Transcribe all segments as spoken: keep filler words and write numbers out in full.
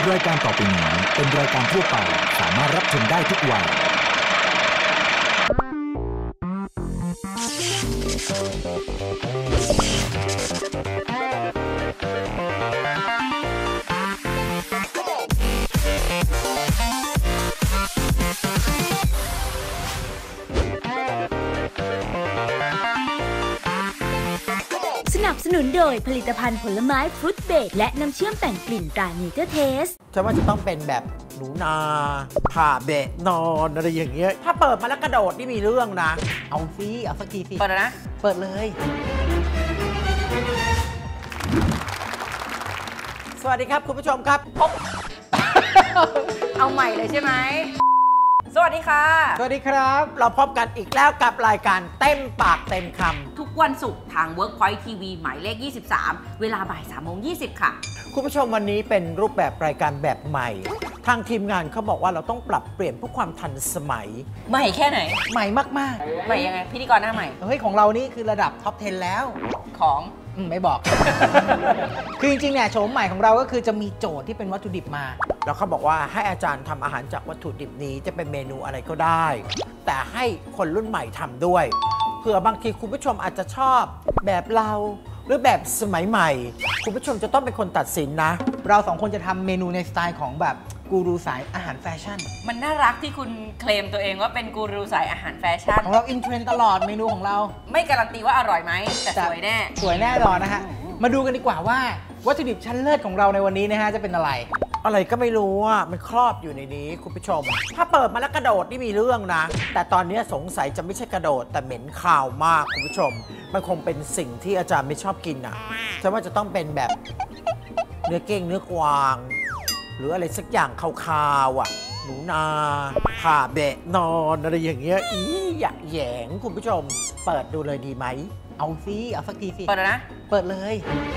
รายการต่อไปนี้เป็นรายการทั่วไปสามารถรับชมได้ทุกวัยสนับสนุนโดยผลิตภัณฑ์ผลไม้ฟรุตเบรดและน้ำเชื่อมแต่งกลิ่นตราเนเจอร์เทสฉันว่าจะต้องเป็นแบบหนูนาผ่าเบะนอนอะไรอย่างเงี้ยถ้าเปิดมาแล้วกระโดดนี่มีเรื่องนะเอาสิเอาสักทีสิเปิดนะเปิดเลยสวัสดีครับคุณผู้ชมครับพบเอาใหม่เลยใช่ไหมสวัสดีค่ะสวัสดีครับเราพบกันอีกแล้วกับรายการเต็มปากเต็มคำทุกวันศุกร์ทาง Workpoint ที วี หมายเลขยี่สิบสามเวลาบ่ายสามโมงยี่สิบค่ะคุณผู้ชมวันนี้เป็นรูปแบบรายการแบบใหม่ทางทีมงานเขาบอกว่าเราต้องปรับเปลี่ยนเพื่อความทันสมัยใหม่แค่ไหนใหม่มากๆใหม่ยังไงพิธีกรหน้าใหม่เฮ้ยของเรานี่คือระดับท็อปสิบแล้วของไม่บอก คือจริงๆเนี่ยโฉมใหม่ของเราก็คือจะมีโจทย์ที่เป็นวัตถุดิบมาแล้วเขาบอกว่าให้อาจารย์ทำอาหารจากวัตถุดิบนี้จะเป็นเมนูอะไรก็ได้แต่ให้คนรุ่นใหม่ทำด้วยเผื่อบางทีคุณผู้ชมอาจจะชอบแบบเราหรือแบบสมัยใหม่คุณผู้ชมจะต้องเป็นคนตัดสินนะเราสองคนจะทำเมนูในสไตล์ของแบบกูรูสายอาหารแฟชั่นมันน่ารักที่คุณเคลมตัวเองว่าเป็นกูรูสายอาหารแฟชั่นของเราอินเทรนด์ตลอดเมนูของเราไม่การันตีว่าอร่อยไหมแต่สวยแน่สวยแน่นอนนะฮะมาดูกันดีกว่าว่าวัตถุดิบชั้นเลิศของเราในวันนี้นะฮะจะเป็นอะไรอะไรก็ไม่รู้อ่ะมันครอบอยู่ในนี้คุณผู้ชมถ้าเปิดมาแล้วกระโดดนี่มีเรื่องนะแต่ตอนนี้สงสัยจะไม่ใช่กระโดดแต่เหม็นคาวมากคุณผู้ชมมันคงเป็นสิ่งที่อาจารย์ไม่ชอบกินอ่ะฉันว่าจะต้องเป็นแบบเนื้อเก้งเนื้อกวางหรืออะไรสักอย่างคาวๆอ่ะหนูนาผ่าเบะนอนอะไรอย่างเงี้ยอีอยากแหยงคุณผู้ชมเปิดดูเลยดีไหมเอาสิเอาสักทีสิเปิดนะเปิดเลย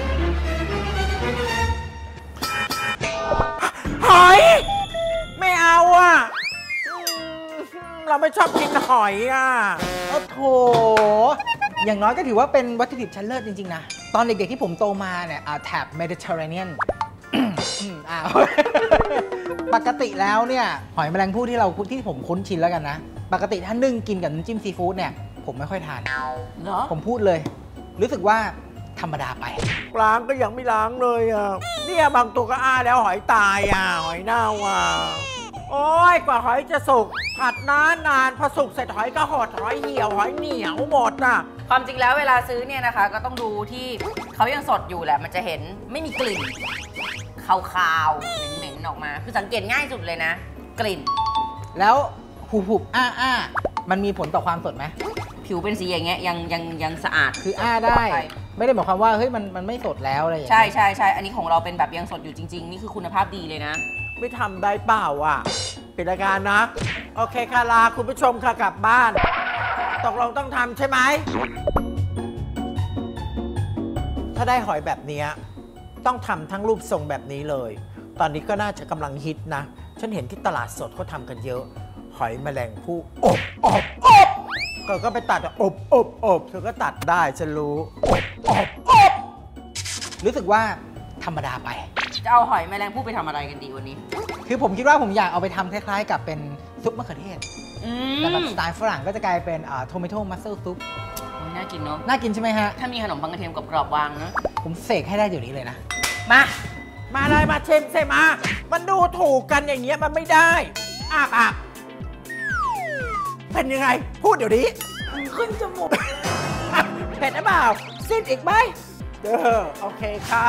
หอยไม่เอาอ่ะเราไม่ชอบกินหอยอ่ะโอ้โหอย่างน้อยก็ถือว่าเป็นวัตถุดิบชั้นเลิศจริงๆนะตอนเด็กๆที่ผมโตมาเนี่ยแถบเมดิเตอร์เรเนียนปกติแล้วเนี่ยหอยแมลงภู่ที่เราที่ผมคุ้นชินแล้วกันนะปกติถ้านึ่งกินกับน้ำจิ้มซีฟู้ดเนี่ยผมไม่ค่อยทานเหรอผมพูดเลยรู้สึกว่าธรรมดาไปล้างก็ยังไม่ล้างเลยอ่ะเนี่ยบางตัวก็อ้าแล้วหอยตายอ่ะหอยเน่าอ่ะโอ้ยกว่าหอยจะสุกผัดนานนานพอสุกเสร็จหอยก็หดหอยเหี่ยวหอยเหนียวหมดอ่ะความจริงแล้วเวลาซื้อเนี่ยนะคะก็ต้องดูที่เขายังสดอยู่แหละมันจะเห็นไม่มีกลิ่นคาวๆเหม็นๆออกมาคือสังเกตง่ายสุดเลยนะกลิ่นแล้วหุบๆอ้าอ้ามันมีผลต่อความสดไหมผิวเป็นสีอย่างเงี้ยยังยังยังสะอาดคืออ้าได้ไม่ได้หมายความว่าเฮ้ยมันมันไม่สดแล้วอะไรอย่างเงี้ยใช่ใช่ใช่อันนี้ของเราเป็นแบบยังสดอยู่จริงๆนี่คือคุณภาพดีเลยนะไม่ทำได้เปล่าอ่ะเป็นรายการนะโอเคค่ะลาคุณผู้ชมค่ะกลับบ้านตกลงต้องทำใช่ไหมถ้าได้หอยแบบนี้ต้องทำทั้งรูปทรงแบบนี้เลยตอนนี้ก็น่าจะกำลังฮิตนะฉันเห็นที่ตลาดสดเขาทำกันเยอะหอยแมลงภู่อบอบอบก็ก็ไปตัดอบอบอบเธอก็ตัดได้ฉันรู้อบอบอบรู้สึกว่าธรรมดาไปจะเอาหอยแมลงภู่ไปทำอะไรกันดีวันนี้คือผมคิดว่าผมอยากเอาไปทำคล้ายๆกับเป็นซุปมะเขือเทศแต่แบบสไตล์ฝรั่งก็จะกลายเป็นโทมิโต้มัสเซิลซุปน่ากินเนาะน่ากินใช่ไหมฮะถ้ามีขนมปังกระเทียมกรอบๆวางนะผมเสกให้ได้เดี๋ยวนี้เลยนะมามาเลยมาเชมเซมามันดูถูกกันอย่างเงี้ยมันไม่ได้อ่ะอ่ะเป็นยังไงพูดเดี๋ยวนี้ขึ้นจมูกเผ็ดหรือเปล่าซีดอีกไหมเด้อโอเคค่ะ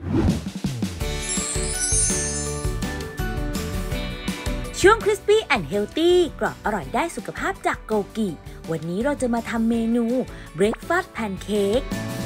ช่วง Crispy and Healthy กรอบอร่อยได้สุขภาพจากโกกิวันนี้เราจะมาทำเมนู Breakfast Pancake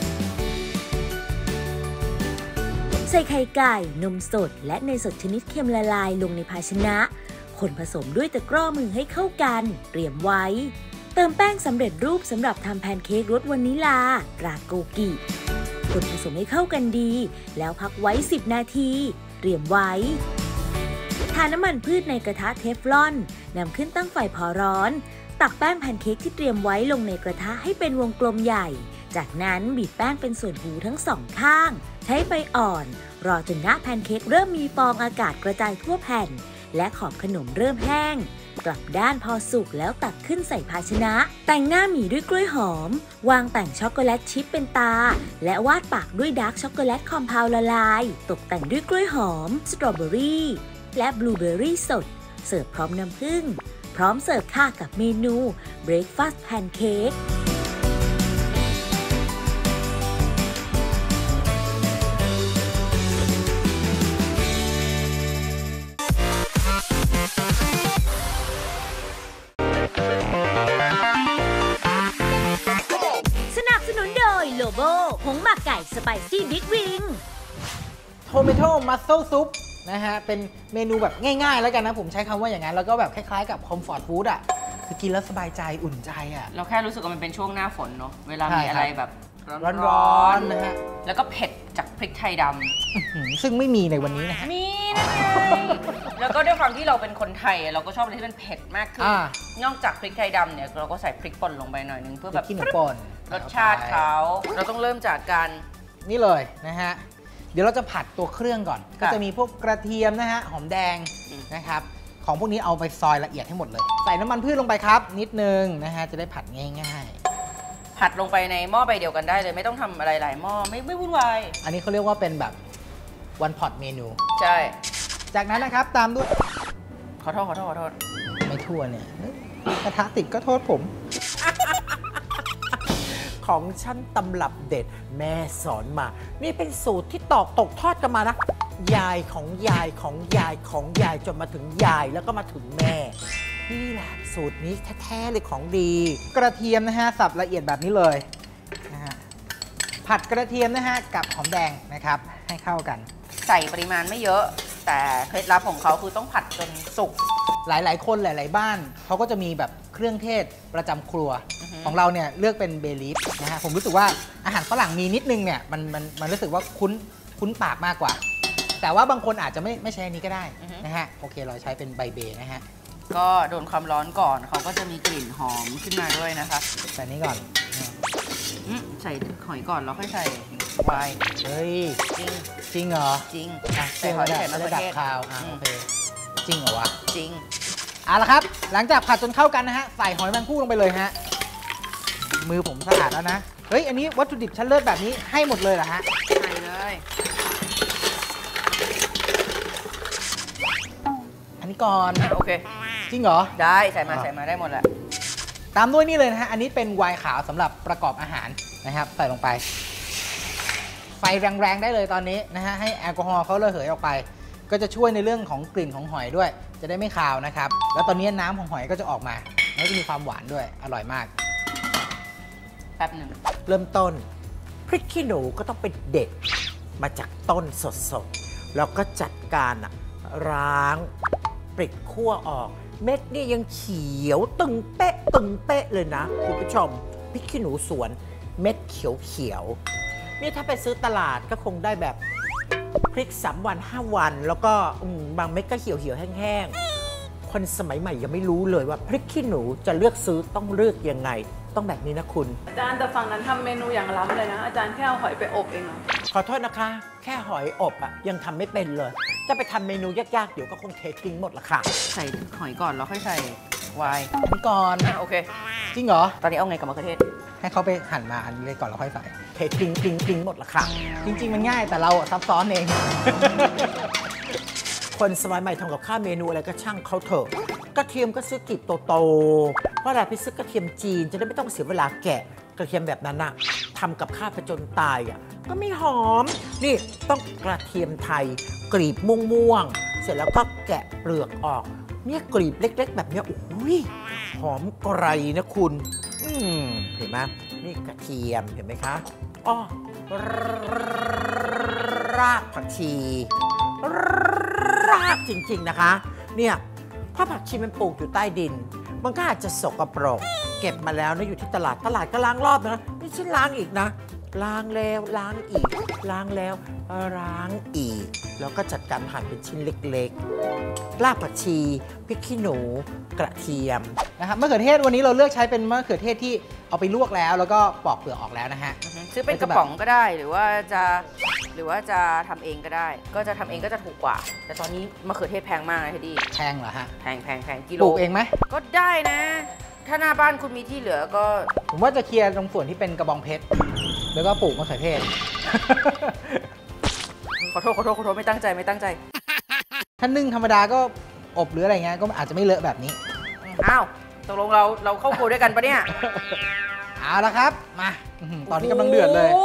ใส่ไข่ไก่นมสดและเนยสดชนิดเค็มละลายลงในภาชนะคนผสมด้วยตะกร้อมือให้เข้ากันเตรียมไว้เติมแป้งสำเร็จรูปสำหรับทำแพนเค้กรสวานิลาตราโกกิคนผสมให้เข้ากันดีแล้วพักไว้สิบนาทีเตรียมไว้ทาน้ำมันพืชในกระทะเทฟลอนนำขึ้นตั้งไฟพอร้อนตักแป้งแพนเค้กที่เตรียมไว้ลงในกระทะให้เป็นวงกลมใหญ่จากนั้นบีบแป้งเป็นส่วนหูทั้งสองข้างใช้ไฟอ่อนรอจนหน้าแพนเค้กเริ่มมีฟองอากาศกระจายทั่วแผ่นและขอบขนมเริ่มแห้งกลับด้านพอสุกแล้วตักขึ้นใส่ภาชนะ แต่งหน้าหมี่ด้วยกล้วยหอมวางแต่งช็อกโกแลตชิพเป็นตาและวาดปากด้วยดาร์กช็อกโกแลตคอมเพลละลายตกแต่งด้วยกล้วยหอมสตรอเบอรี่และบลูเบอรี่สดเสิร์ฟพร้อมน้ำผึ้งพร้อมเสิร์ฟค่ะกับเมนู Breakfast Pancakeสนับสนุนโดยโลโบผงหมักไก่สไปซี่บิ๊กวิงโทเมโต้มัสเซิลซุปนะฮะเป็นเมนูแบบง่ายๆแล้วกันนะผมใช้คำว่าอย่างนั้นแล้วก็แบบคล้ายๆกับคอมฟอร์ตฟู้ดอ่ะคือกินแล้วสบายใจอุ่นใจอ่ะเราแค่รู้สึกว่ามันเป็นช่วงหน้าฝนเนาะเวลาใช่มีครับอะไรแบบร้อนๆนะฮะแล้วก็เผ็ดจากพริกไทยดอืมซึ่งไม่มีในวันนี้นะฮะำมีนะไงแล้วก็ด้วยความที่เราเป็นคนไทยเราก็ชอบอะไรที่มันเผ็ดมากขึ้นอ่านอกจากพริกไทยดำเนี่ยเราก็ใส่พริกป่นลงไปหน่อยนึงเพื่อแบบขี้หนูป่นรสชาติเขาเราต้องเริ่มจากการนี่เลยนะฮะเดี๋ยวเราจะผัดตัวเครื่องก่อนค่ะก็จะมีพวกกระเทียมนะฮะหอมแดงอืมนะครับของพวกนี้เอาไปซอยละเอียดให้หมดเลย ใส่น้ำมันพืชลงไปครับ นิดนึงนะฮะจะได้ผัดง่ายผัดลงไปในหม้อใบเดียวกันได้เลยไม่ต้องทำอะไรหลายหม้อไม่ไม่วุ่นวายๆ อันนี้เขาเรียกว่าเป็นแบบวันพอตเมนูใช่จากนั้นนะครับตามด้วยขอโทษขอโทษขอโทษไม่ทั่วเนี่ยกระทะติดก็โทษผม ของฉันตำรับเด็ดแม่สอนมา นี่เป็นสูตรที่ตอกตกทอดกันมานะ ยายของยายของยายของยายจนมาถึงยายแล้วก็มาถึงแม่ นี่แหละสูตรนี้แท้ๆเลยของดี กระเทียมนะฮะสับละเอียดแบบนี้เลยนะฮะผัดกระเทียมนะฮะกับหอมแดงนะครับให้เข้ากันใส่ปริมาณไม่เยอะ แต่เคล็ดลับของเขาคือต้องผัดจนสุกหลายๆ คนหลาย ๆ บ้านเขาก็จะมีแบบเครื่องเทศประจำครัวอือฮึของเราเนี่ยเลือกเป็นเบลีฟนะฮะผมรู้สึกว่าอาหารฝรั่งมีนิดนึงเนี่ยมันมันมันรู้สึกว่าคุ้นคุ้นปากมากกว่า แต่ว่าบางคนอาจจะไม่ไม่ใช้อันนี้ก็ได้นะฮะโอเคเราใช้เป็นใบเบนะฮะก็โดนความร้อนก่อนเขาก็จะมีกลิ่นหอมขึ้นมาด้วยนะคะใส่นี้ก่อนอืมใส่หอยก่อนแล้วค่อยใส่ไวน์เฮ้ยจริงจริงเหรอจริงอ่ะใส่หอยใส่มะไม่เขืได้อดับเทศคาวอ่ะอืมโอเคจริงเหรอวะจริงเอาละครับหลังจากผัดจนเข้ากันนะฮะใส่หอยแมงภู่ลงไปเลยฮะมือผมสะอาดแล้วนะเฮ้ยอันนี้วัตถุดิบชั้นเลิศแบบนี้ให้หมดเลยเหรอฮะใส่เลยอันนี้ก่อนอ่ะโอเคจริงเหรอได้ใส่มาอ่ะใส่มาได้หมดแหละตามด้วยนี่เลยนะฮะ อันนี้เป็นไวน์ขาวสำหรับประกอบอาหารนะครับ ใส่ลงไป ไฟแรงๆได้เลยตอนนี้นะฮะ ให้แอลกอฮอล์เขาระเหยออกไป ก็จะช่วยในเรื่องของกลิ่นของหอยด้วย จะได้ไม่คาวนะครับ แล้วตอนนี้น้ำของหอยก็จะออกมา แล้วจะมีความหวานด้วย อร่อยมากแป๊บหนึ่งเริ่มต้นพริกขี้หนูก็ต้องเป็นเด็ดมาจากต้นสดๆ แล้วก็จัดการอะล้างปลิดขั้วออก เม็ดนี่ยังเขียวตึงเป๊ะตึงเป๊ะเลยนะคุณผู้ชมพริกขี้หนูสวนเม็ดเขียวเขียวๆนี่ถ้าไปซื้อตลาดก็คงได้แบบพริกสามวันห้าวันแล้วก็อืมบางเม็ดก็เขียวเขียวๆแห้งๆคนสมัยใหม่ยังไม่รู้เลยว่าพริกขี้หนูจะเลือกซื้อต้องเลือกยังไง ต้องแบบนี้นะคุณอาจารย์แต่ฝั่งนั้นทำเมนูอย่างล้ำเลยนะ อาจารย์แค่เอาหอยไปอบเองเหรอขอโทษนะคะ แค่หอยอบอะยังทำไม่เป็นเลย จะไปทำเมนูยากๆ เดี๋ยวก็คงเททิ้งหมดละค่ะใส่หอยก่อนแล้วค่อยใส่ไวน์อันนี้ก่อนอ่ะโอเคจริงเหรอตอนนี้เอาไงกับมะเขือเทศให้เขาไปหั่นมาอันนี้เลยก่อนแล้วค่อยใส่ เททิ้งทิ้งทิ้งหมดละค่ะ จริง ๆ มันง่ายแต่เราอะซับซ้อนเอง คนสมัยใหม่ทำกับข้าวเมนูอะไรก็ช่างเขาเถอะ กระเทียมก็ซื้อกลีบโตๆเพราะอะไรพี่ซื้อกระเทียมจีนจะได้ไม่ต้องเสียเวลาแกะ กระเทียมแบบนั้นอะทำกับข้าวไปจนตายอะก็ไม่หอม นี่ต้องกระเทียมไทย กลีบม่วงๆเสร็จแล้วก็แกะเปลือกออก เนี่ยกลีบเล็กๆ แบบเนี้ยโอ้ยหอมไกรนะคุณ อืมเห็นไหมนี่กระเทียมเห็นไหมคะอ้อรากผักชีรากจริงๆนะคะ เนี่ยเพราะผักชีมันปลูกอยู่ใต้ดิน มันก็อาจจะสกปรกเก็บมาแล้วนะอยู่ที่ตลาดตลาดก็ล้างรอบนะไม่ใช่ล้างอีกนะล้างแล้วล้างอีกล้างแล้วล้างอีกแล้วก็จัดการหั่นเป็นชิ้นเล็กๆรากผักชีพริกขี้หนูกระเทียมนะครับมะเขือเทศวันนี้เราเลือกใช้เป็นมะเขือเทศที่เอาไปลวกแล้วแล้วก็ปอกเปลือกออกแล้วนะฮะซื้อเป็นกระป๋องก็ได้หรือว่าจะหรือว่าจะทำเองก็ได้ก็จะทำเองก็จะถูกกว่าแต่ตอนนี้มะเขือเทศแพงมากนะทีดีแพงเหรอฮะแพงแพงแพงกิโลปลูกเองไหมก็ได้นะถ้าหน้าบ้านคุณมีที่เหลือก็ผมว่าจะเคลียร์ตรงส่วนที่เป็นกระบองเพชรแล้วก็ปลูกมะเขือเทศขอโทษขอโทษขอโทษไม่ตั้งใจไม่ตั้งใจถ้านึ่งธรรมดาก็อบหรืออะไรเงี้ยก็อาจจะไม่เลอะแบบนี้อ้าวตกลงเราเราเข้าครัวด้วยกันปะเนี่ยเอาละครับมาตอนนี้กำลังเดือดเลย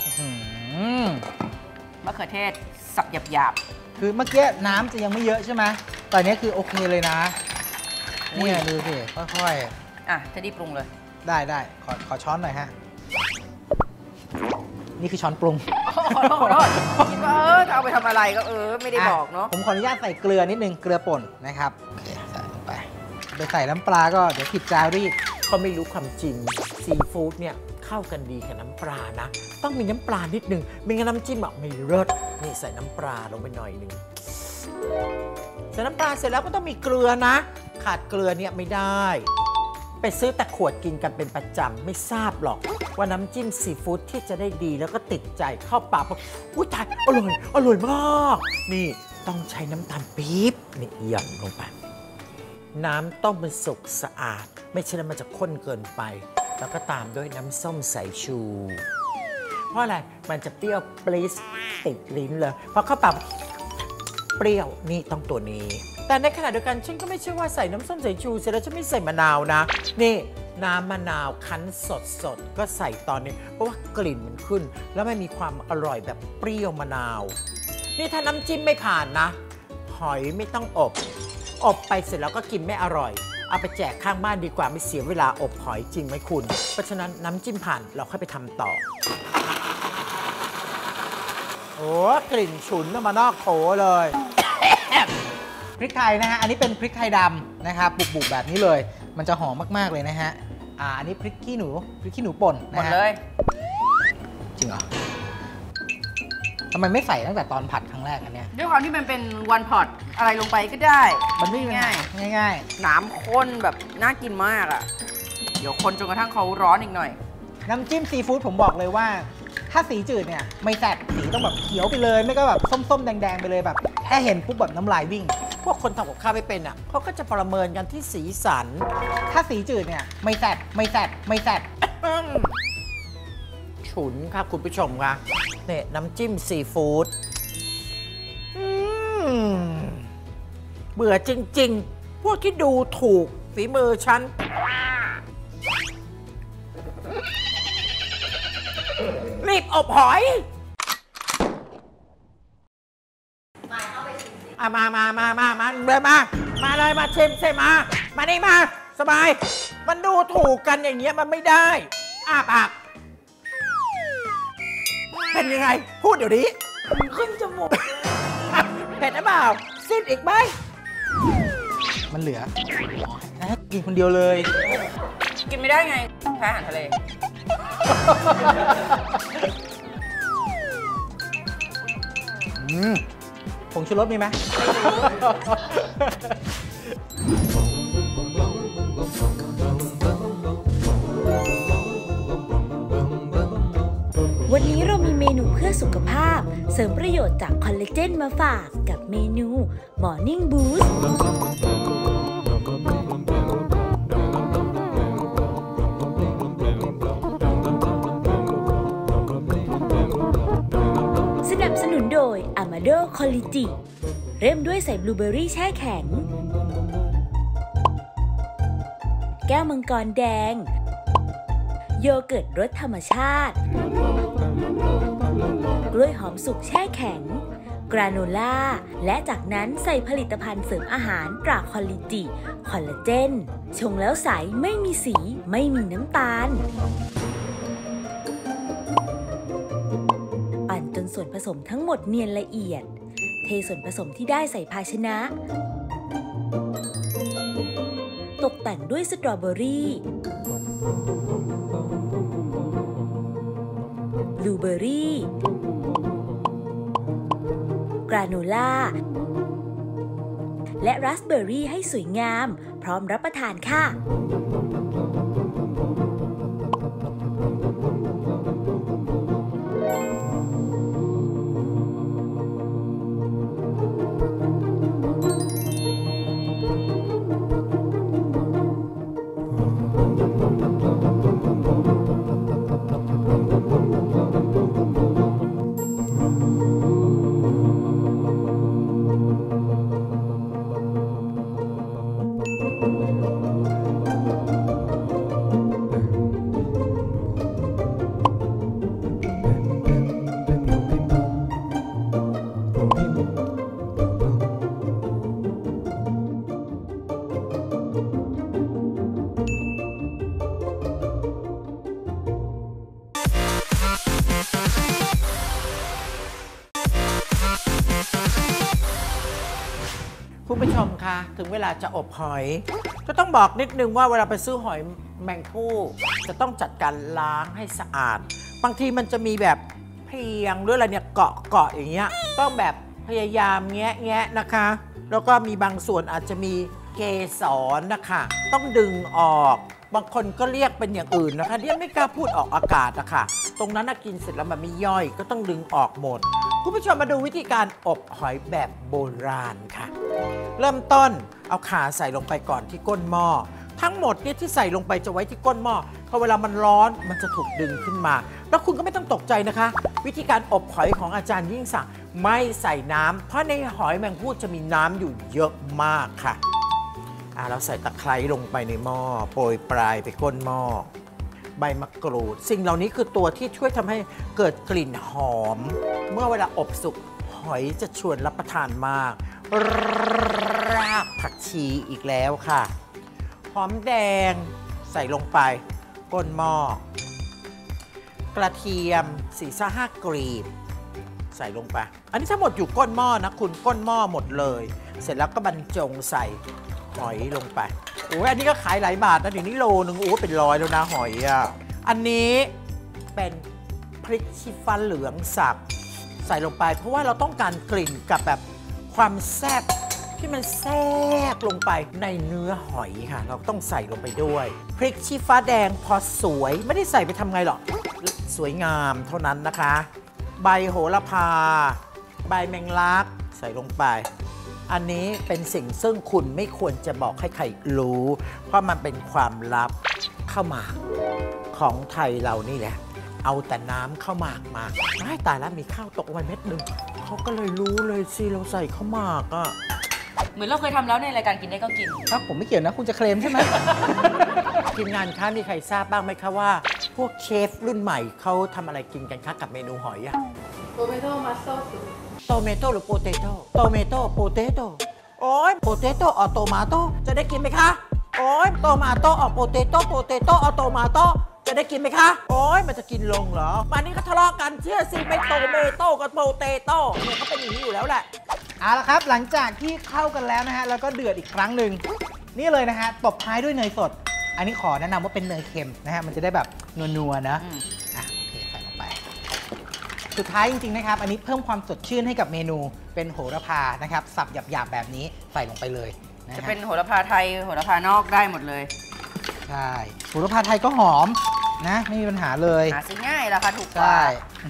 มะเขือเทศสับหยาบๆคือเมื่อกี้น้ำจะยังไม่เยอะใช่ไหมตอนนี้คือโอเคเลยนะนี่ดูสิค่อยๆอ่ะจะดีปรุงเลยได้ได้ขอขอช้อนหน่อยฮะนี่คือช้อนปรุงขอโทษขอโทษคิดว่าเออจะเอาไปทำอะไรก็เออไม่ได้บอกเนาะผมขออนุญาตใส่เกลือนิดนึงเกลือป่นนะครับโอเคใส่ลงไปไปใส่น้ำปลาก็เดี๋ยวผิดจารีตก็ไม่รู้ความจริงซีฟู้ดเนี่ยเข้ากันดีกับน้ำปลานะต้องมีน้ำปลานิดนึงไม่งั้นน้ำจิ้มอ่ะไม่เลิศนี่ใส่น้ำปลาลงไปหน่อยนึงใส่น้ำปลาเสร็จแล้วก็ต้องมีเกลือนะขาดเกลือเนี่ยไม่ได้ไปซื้อแต่ขวดกินกันเป็นประจำไม่ทราบหรอกว่าน้ำจิ้มซีฟู้ดที่จะได้ดีแล้วก็ติดใจเข้าปากอุ้ยตายอร่อยอร่อยมากนี่ต้องใช้น้ำตาลปี๊บนี่หย่อนลงไปน้ำต้องเป็นสุกสะอาดไม่ใช่แล้วมันจะข้นเกินไปแล้วก็ตามด้วยน้ำส้มสายชูเพราะอะไรมันจะเปรี้ยวปรี๊ดติดลิ้นเลยพอเข้าปากเปรี้ยวนี่ต้องตัวนี้แต่ในขณะเดียวกันฉันก็ไม่เชื่อว่าใส่น้ำส้มสายชูเสร็จแล้วฉันไม่ใส่มะนาวนะนี่น้ำมะนาวคั้นสดๆก็ใส่ตอนนี้เพราะว่ากลิ่นมันขึ้นแล้วไม่มีความอร่อยแบบเปรี้ยวมะนาวนี่ถ้าน้ำจิ้มไม่ผ่านนะหอยไม่ต้องอบอบไปเสร็จแล้วก็กินไม่อร่อยเอาไปแจกข้างบ้านดีกว่าไม่เสียเวลาอบหอยจริงไหมคุณเพราะฉะนั้นน้ำจิ้มผ่านเราค่อยไปทำต่อโอ้กลิ่นฉุนมานอกโถเลยพริกไทยนะฮะอันนี้เป็นพริกไทยดำนะครับบุบๆแบบนี้เลยมันจะหอมมากๆเลยนะฮะอ่าอันนี้พริกขี้หนูพริกขี้หนูป่นนะฮะหมดเลยจริงเหรอทำไมไม่ใส่ตั้งแต่ตอนผัดครั้งแรกอันเนี้ยด้วยความที่มันเป็นวันพอตอะไรลงไปก็ได้มันไม่ง่ายง่ายๆน้ำข้นแบบน่ากินมากอ่ะเดี๋ยวคนจนกระทั่งเขาร้อนอีกหน่อยน้ำจิ้มซีฟู้ดผมบอกเลยว่าถ้าสีจืดเนี่ยไม่แซ่บสีต้องแบบเขียวไปเลยไม่ก็แบบส้มๆแดงๆไปเลยแบบแค่เห็นปุ๊บแบบน้ำลายวิ่งพวกคนทำกับข้าวไม่เป็นอ่ะเขาก็จะประเมินกันที่สีสันถ้าสีจืดเนี่ยไม่แซ่บไม่แซ่บไม่แซ่บฉุนครับคุณผู้ชมค่ะเนี่ยน้ำจิ้มซีฟู้ดเบื่อจริงๆพวกที่ดูถูกฝีมือฉันรีบอบหอยมามามามามามาเลยมามาเลยมาชิมใช่มามานี่มาสบายมันดูถูกกันอย่างเงี้ยมันไม่ได้อ้าปากเป็นยังไงพูดเดี๋ยวนี้ขึ้นจมูกเผ็ดหรือเปล่าซีดอีกไหมมันเหลือกินคนเดียวเลยกินไม่ได้ไงแพ้อาหารทะเลอืมผงชูรสมีไหมวันนี้เรามีเมนูเพื่อสุขภาพเสริมประโยชน์จากคอลลาเจนมาฝากกับเมนู Morning Boost สนับสนุนโดย Amado Quality เริ่มด้วยใส่บลูเบอร์รี่แช่แข็งแก้วมังกรแดงโยเกิร์ตรสธรรมชาติกล้วยหอมสุกแช่แข็งกราโนล่าและจากนั้นใส่ผลิตภัณฑ์เสริมอาหารตราคอลลิจิคอลลาเจนชงแล้วใสไม่มีสีไม่มีน้ำตาลปั่นจนส่วนผสมทั้งหมดเนียนละเอียดเทส่วนผสมที่ได้ใส่ภาชนะตกแต่งด้วยสตรอเบอรี่บลูเบอร์รี่กราโนล่าและราสเบอร์รี่ให้สวยงามพร้อมรับประทานค่ะคุณผู้ชมคะถึงเวลาจะอบหอยก็ต้องบอกนิดนึงว่าเวลาไปซื้อหอยแมงผู้จะต้องจัดการล้างให้สะอาดบางทีมันจะมีแบบเพียงหรืออะไรเนี่ยเกาะเกาะอย่างเงี้ยต้องแบบพยายามแงะแงะนะคะแล้วก็มีบางส่วนอาจจะมีเกสรนะคะต้องดึงออกบางคนก็เรียกเป็นอย่างอื่นนะคะเรียกไม่กล้าพูดออกอากาศนะคะตรงนั้นกินเสร็จแล้วมันไม่ย่อยก็ต้องดึงออกหมดคุณผู้ชมมาดูวิธีการอบหอยแบบโบราณค่ะเริ่มต้นเอาขาใส่ลงไปก่อนที่ก้นหม้อทั้งหมดเนี่ยที่ใส่ลงไปจะไว้ที่ก้นหม้อพอเวลามันร้อนมันจะถูกดึงขึ้นมาแล้วคุณก็ไม่ต้องตกใจนะคะวิธีการอบหอยของอาจารย์ยิ่งศักดิ์ไม่ใส่น้ำเพราะในหอยแมงภู่จะมีน้ำอยู่เยอะมากค่ะอ่าเราใส่ตะไคร้ลงไปในหม้อโปรยปลายไปก้นหม้อใบมะกรูดสิ่งเหล่านี้คือตัวที่ช่วยทำให้เกิดกลิ่นหอมเมื่อเวลาอบสุกหอยจะชวนรับประทานมากรากผักชีอีกแล้วค่ะหอมแดงใส่ลงไปก้นหม้อกระเทียมสี่ห้าห้ากรีบใส่ลงไปอันนี้ทั้งหมดอยู่ก้นหม้อนะคุณก้นหม้อหมดเลยเสร็จแล้วก็บรรจงใส่หอยลงไปโอ้ยอันนี้ก็ขายหลายบาทนะเดี๋ยวนี้โลนึงโอ้เป็นร้อยแล้วนะหอยอ่ะอันนี้เป็นพริกชี้ฟ้าเหลืองสับใส่ลงไปเพราะว่าเราต้องการกลิ่นกับแบบความแซ่บที่มันแทรกลงไปในเนื้อหอยค่ะเราต้องใส่ลงไปด้วยพริกชี้ฟ้าแดงพอสวยไม่ได้ใส่ไปทำไงหรอกสวยงามเท่านั้นนะคะใบโหระพาใบแมงลักใส่ลงไปอันนี้เป็นสิ่งซึ่งคุณไม่ควรจะบอกให้ใครรู้เพราะมันเป็นความลับข้าวหมากของไทยเรานี่แหละเอาแต่น้ำข้าวหมากมาไม่ตายแล้วมีข้าวตกไว้เม็ดหนึ่งเขาก็เลยรู้เลยสิเราใส่ข้าวหมากอ่ะเหมือนเราเคยทำแล้วในรายการกินได้ก็กินครับผมไม่เกี่ยวนะคุณจะเคลมใช่ไหมทีมงานคะมีใครทราบบ้างไหมคะว่าพวกเชฟรุ่นใหม่เขาทำอะไรกินกันคะกับเมนูหอยอะโตเมโต้มัสโต้ซุปโตเมโต้หรือโปเตโต้โตเมโต้โปเตโต้โอ้ยโปเตโต้ออโตมาโต้จะได้กินไหมคะโอ้ยโตมาโต้ออโปเตโต้โปเตโต้ออโตมาโต้จะได้กินไหมคะโอ้ยมันจะกินลงเหรอมานี่ก็ทะเลาะกันเชื่อสิไม่โตเมโต้กับโปเตโต้เนี่ยเขาเป็นอย่างนี้อยู่แล้วแหละเอาละครับหลังจากที่เข้ากันแล้วนะฮะแล้วก็เดือดอีกครั้งหนึ่งนี่เลยนะฮะตบท้ายด้วยเนยสดอันนี้ขอแนะนำว่าเป็นเนยเค็มนะฮะมันจะได้แบบนัวๆนะอ่ะโอเคใส่ลงไปสุดท้ายจริงๆนะครับอันนี้เพิ่มความสดชื่นให้กับเมนูเป็นโหระพานะครับสับหยาบๆแบบนี้ใส่ลงไปเลยนะจะเป็นโหระพาไทยโหระพานอกได้หมดเลยใช่โหระพาไทยก็หอมนะไม่มีปัญหาเลยหาซื้อง่ายราคาถูกกว่าใช่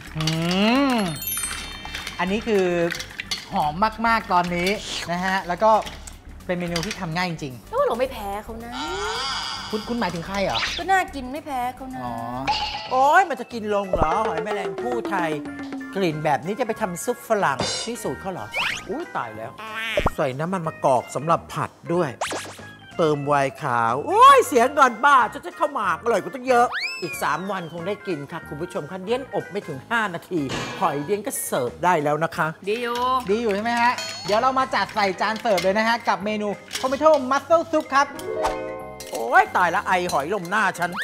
อันนี้คือหอมมากๆตอนนี้นะฮะแล้วก็เป็นเมนูที่ทำง่ายจริงๆแล้วเราไม่แพ้เขานะคุณคุณหมายถึงใครเหรอก็น่ากินไม่แพ้เขานะอ๋อโอ้ยมันจะกินลงเหรอหอยแมลงภู่ไทยกลิ่นแบบนี้จะไปทำซุปฝรั่งนี่สูตรเขาเหรออุ้ยตายแล้วใส่น้ำมันมะกอกสำหรับผัดด้วยเติมไวน์ขาวโอ้ยเสียเงินบ้าจะจะเข้าหมากอร่อยกว่าตั้งเยอะอีกสามวันคงได้กินค่ะคุณผู้ชมค่ะเดี้ยนอบไม่ถึงห้านาทีหอยเดี้ยนก็เสิร์ฟได้แล้วนะคะดีอยู่ดีอยู่ใช่ไหมฮะเดี๋ยวเรามาจัดใส่จานเสิร์ฟเลยนะฮะกับเมนูโทมิโต้มัสเซิลซุปครับโอ้ยตายแล้วไอหอยลมหน้าฉัน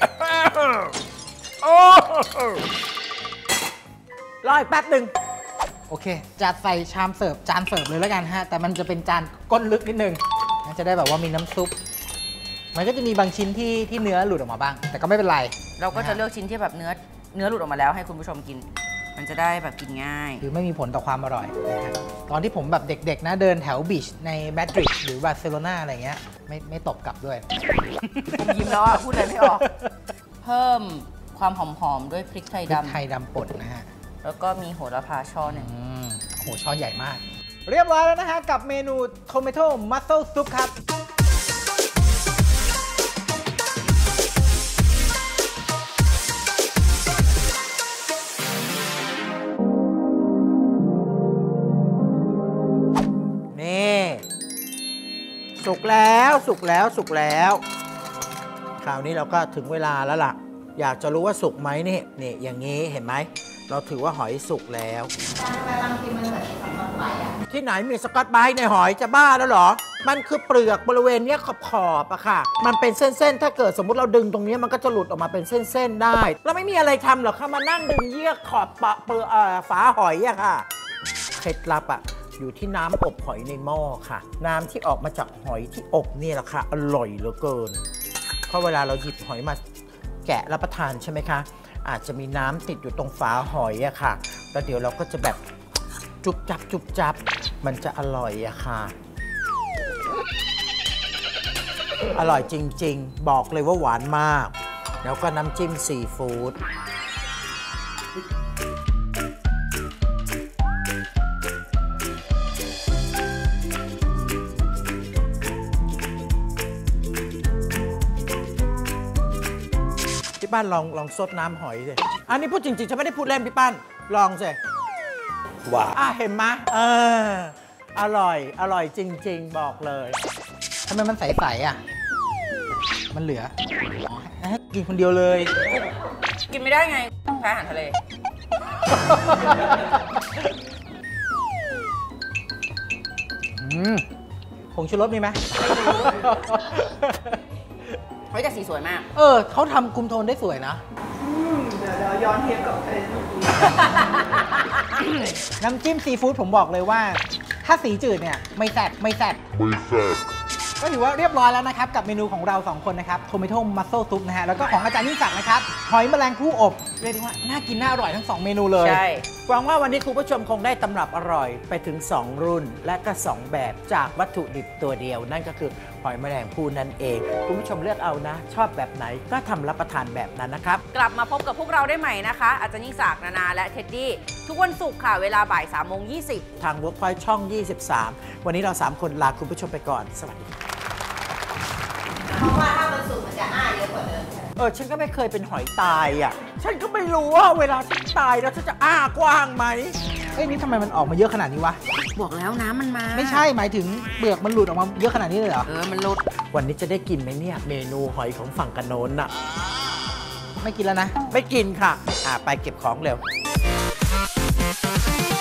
รออีกแป๊บหนึ่งโอเคจัดใส่ชามเสิร์ฟจานเสิร์ฟเลยแล้วกันฮะแต่มันจะเป็นจานก้นลึกนิดนึงจะได้แบบว่ามีน้ำซุปมันก็จะมีบางชิ้นที่ที่เนื้อหลุดออกมาบ้างแต่ก็ไม่เป็นไรเราก็จะเลือกชิ้นที่แบบเนื้อเนื้อหลุดออกมาแล้วให้คุณผู้ชมกินมันจะได้แบบกินง่ายคือไม่มีผลต่อความอร่อยนะฮะตอนที่ผมแบบเด็กๆนะเดินแถวบีชในมาดริดหรือบาร์เซโลนาอะไรเงี้ยไม่ไม่ตบกลับด้วยผมยิ้มแล้วอ่ะ พูดอะไรไม่ออก เพิ่มความหอมๆด้วยพริกไทยพริกดำไทยดำป่นนะฮะแล้วก็มีโหระพาช่อหนึ่งอืมโหช้อนใหญ่มาก เรียบร้อยแล้วนะฮะกับเมนู Tomato Mussel Soup ครับนี่สุกแล้วสุกแล้วสุกแล้วคราวนี้เราก็ถึงเวลาแล้วล่ะ อยากจะรู้ว่าสุกไหมนี่นี่อย่างนี้เห็นไหมเราถือว่าหอยสุกแล้วที่ไหนมีสกอตไบรท์ในหอยจะบ้าแล้วเหรอมันคือเปลือกบริเวณนี้ขอบๆอะค่ะมันเป็นเส้นๆถ้าเกิดสมมุติเราดึงตรงนี้มันก็จะหลุดออกมาเป็นเส้นๆได้เราไม่มีอะไรทำหรอกค่ะมานั่งดึงเยื่อขอบปะเปลือกฝาหอยอะค่ะเคล็ดลับอะอยู่ที่น้ำอบหอยในหม้อค่ะ น้ำที่ออกมาจากหอยที่อบนี่แหละค่ะอร่อยเหลือเกินเพราะเวลาเราหยิบหอยมาแกะรับประทานใช่ไหมคะอาจจะมีน้ำติดอยู่ตรงฝาหอยอะค่ะแล้วเดี๋ยวเราก็จะแบบจุบจับจุบจับมันจะอร่อยอะค่ะอร่อยจริงๆบอกเลยว่าหวานมากแล้วก็น้ำจิ้มซีฟู้ดพี่ป้านลองลองซดน้ำหอยสิอันนี้พูดจริงๆฉันไม่ได้พูดเล่นพี่ป้านลองสิว้าอ่ะเห็นไหมเอออร่อยอร่อยจริงๆบอกเลยทำไมมันใสๆอ่ะมันเหลือให้กินคนเดียวเลยกินไม่ได้ไงแพ้อาหารทะเลอืมผงชูรสมีไหมเฮ้ยแต่สีสวยมากเออเขาทำคุมโทนได้สวยนะอืมเดี๋ยวเดี๋ยวย้อนเทปกับไอ้เมื่อกี้น้ำจิ้มซีฟู้ดผมบอกเลยว่า ถ้าสีจืดเนี่ยไม่แซ่บไม่แซ่บไม่แซ่บก็ถือว่าเรียบร้อยแล้วนะครับกับเมนูของเราสองคนนะครับ Tomato Mussel Soup นะฮะแล้วก็ของอาจารย์ยิ่งศักดิ์นะครับหอยแมลงภู่อบเรียกได้ว่าน่ากินน่าอร่อยทั้งสองเมนูเลยใช่หวังว่าวันนี้คุณผู้ชมคงได้ตำรับอร่อยไปถึงสองรุ่นและก็สองแบบจากวัตถุดิบตัวเดียว นั่นก็คือหอยแมลงภู่นั่นเองคุณผู้ชมเลือกเอานะ ชอบแบบไหนก็ทำรับประทานแบบนั้นนะครับกลับมาพบกับพวกเราได้ใหม่นะคะ อาจารย์ยิ่งศักดิ์นานาและเท็ดดี้ทุกวันศุกร์ค่ะเวลาบ่ายสามโมงยี่สิบทาง Workpoint ช่อง ยี่สิบสาม วันนี้เราสามคนลาคุณผู้ชมไปก่อนสวัสดีครับเพราะว่าถ้ามันสุกมันจะอ้าเยอะกว่าเดิมเออฉันก็ไม่เคยเป็นหอยตายอ่ะฉันก็ไม่รู้ว่าเวลาฉันตายแล้วฉันจะอ้ากว้างไหมเอ้ยนี่ทำไมมันออกมาเยอะขนาดนี้วะบอกแล้วน้ำมันมาไม่ใช่หมายถึงเปลือกมันหลุดออกมาเยอะขนาดนี้เลยเหรอเออมันหลุดวันนี้จะได้กินไหมเนี่ยเมนูหอยของฝั่งกันโน้นน่ะไม่กินแล้วนะไม่กินค่ะอ่าไปเก็บของเร็ว